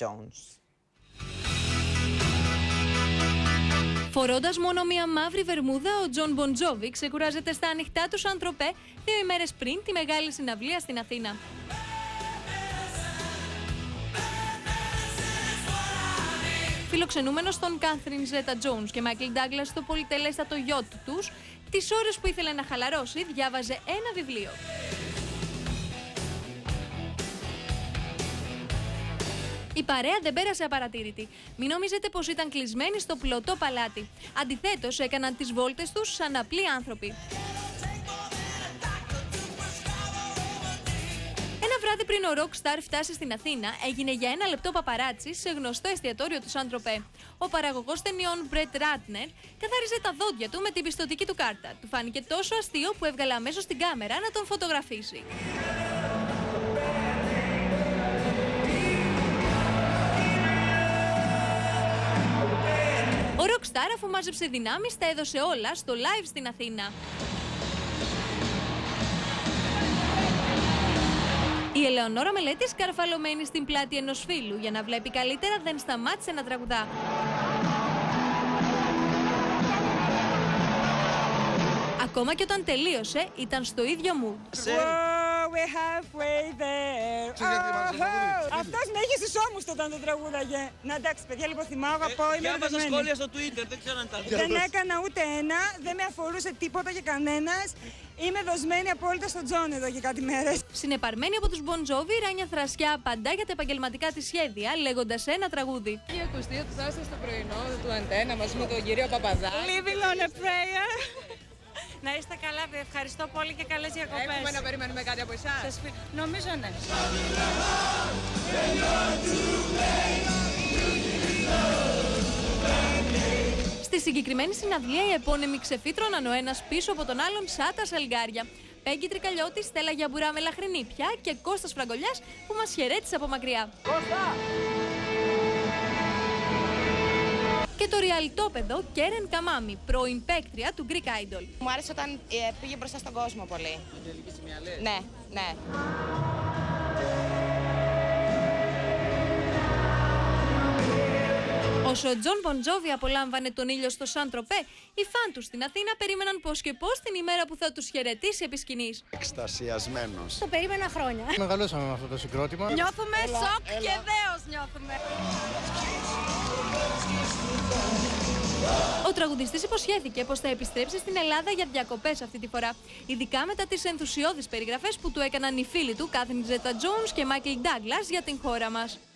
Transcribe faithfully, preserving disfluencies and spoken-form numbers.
Jones. Φορώντας μόνο μία μαύρη βερμούδα, ο Τζον Μποντζόβι ξεκουράζεται στα ανοιχτά του Σαν Τροπέ δύο ημέρες πριν τη μεγάλη συναυλία στην Αθήνα. Φιλοξενούμενος τον Κάθριν Ζέτα Τζόουνς και Μάικλ Ντάγκλας στο πολυτελέστατο γιότ τους, τις ώρες που ήθελε να χαλαρώσει, διάβαζε ένα βιβλίο. Η παρέα δεν πέρασε απαρατήρητη. Μην νομίζετε πως ήταν κλεισμένοι στο πλωτό παλάτι. Αντιθέτως, έκαναν τις βόλτες τους σαν απλοί άνθρωποι. Ένα βράδυ πριν ο Rockstar φτάσει στην Αθήνα, έγινε για ένα λεπτό παπαράτσι σε γνωστό εστιατόριο του Σαν Τροπέ. Ο παραγωγός ταινιών Brett Ratner καθάριζε τα δόντια του με την πιστωτική του κάρτα. Του φάνηκε τόσο αστείο που έβγαλε αμέσως την κάμερα να τον φωτογραφίσει. Ο Rockstar, αφού μάζεψε δυνάμεις, τα έδωσε όλα στο live στην Αθήνα. Η Ελεονόρα Μελέτη, σκαρφαλωμένη στην πλάτη ενός φίλου για να βλέπει καλύτερα, δεν σταμάτησε να τραγουδά. Ακόμα και όταν τελείωσε, ήταν στο ίδιο mood. We're halfway there. Αυτός με είχε στους ώμους όταν το τραγούδαγε. Να εντάξει, παιδιά, λοιπόν θυμάμαι, αγαπώ, είμαι ερωτευμένη. διαβάζα σχόλια στο Twitter, δεν ξέρω αν τα Δεν έκανα ούτε ένα, δεν με αφορούσε τίποτα και κανένας. Είμαι δοσμένη απόλυτα στον Τζον εδώ και κάτι μέρες. Συνεπαρμένη από τους Bon Jovi, η Ράνια Θρασκιά απαντά για τα επαγγελματικά της σχέδια, λέγοντας ένα τραγούδι. Έχει ακουστεί ότι θα είστε στο πρωινό του Αντένα μαζί με τον κύριο Παπαδά. Living on a prayer. Να είστε καλά, ευχαριστώ πολύ και καλές διακοπές. Έχουμε να περιμένουμε κάτι από εσάς. Νομίζω ναι. Στη συγκεκριμένη συναυλία οι επώνυμοι ξεφύτρωναν ο ένας πίσω από τον άλλον σαν τα σαλγκάρια. Πέγγι Τρικαλιώτη, Στέλλα Γιαμπουρά Μελαχρινή πια και Κώστας Φραγκολιάς που μας χαιρέτησε από μακριά. Κώστα! Και το ριαλιτόπεδο Κέρεν Καμάμι, πρώην παίκτρια του Greek Idol. Μου άρεσε όταν ε, πήγε μπροστά στον κόσμο πολύ. Αγγελική Σημειαλέ. Ναι, ναι. Όσο ο Τζον Bon Jovi απολάμβανε τον ήλιο στο Σαν Τροπέ, οι φαν του στην Αθήνα περίμεναν πώς και πώς την ημέρα που θα τους χαιρετήσει επί σκηνής. Εκστασιασμένος. Το περίμενα χρόνια. Μεγαλώσαμε με αυτό το συγκρότημα. Νιώθουμε έλα, σοκ έλα. Και δέος νιώθουμε. Ο τραγουδιστής υποσχέθηκε πως θα επιστρέψει στην Ελλάδα για διακοπές αυτή τη φορά. Ειδικά μετά τις ενθουσιώδεις περιγραφές που του έκαναν οι φίλοι του Κάθριν Ζέτα Τζόουνς και Μάικλ Ντάγκλας για την χώρα μας.